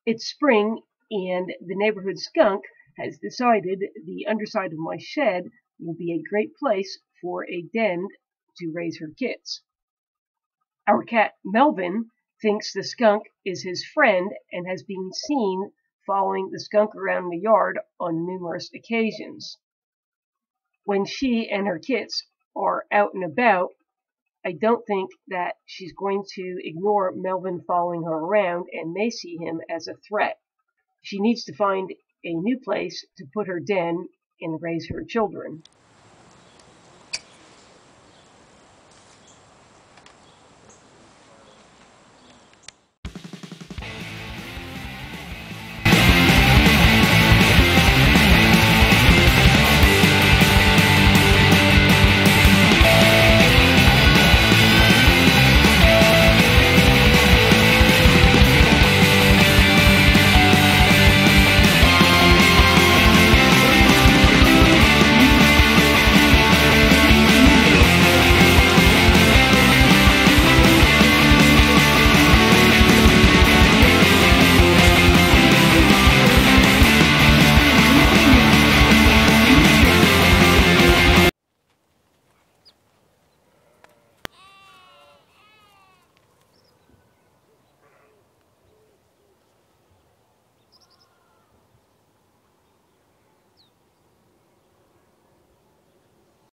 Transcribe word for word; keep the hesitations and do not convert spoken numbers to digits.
It's spring, and the neighborhood skunk has decided the underside of my shed will be a great place for a den to raise her kits. Our cat Melvin thinks the skunk is his friend and has been seen following the skunk around the yard on numerous occasions. When she and her kits are out and about, I don't think that she's going to ignore Melvin following her around and may see him as a threat. She needs to find a new place to put her den and raise her children.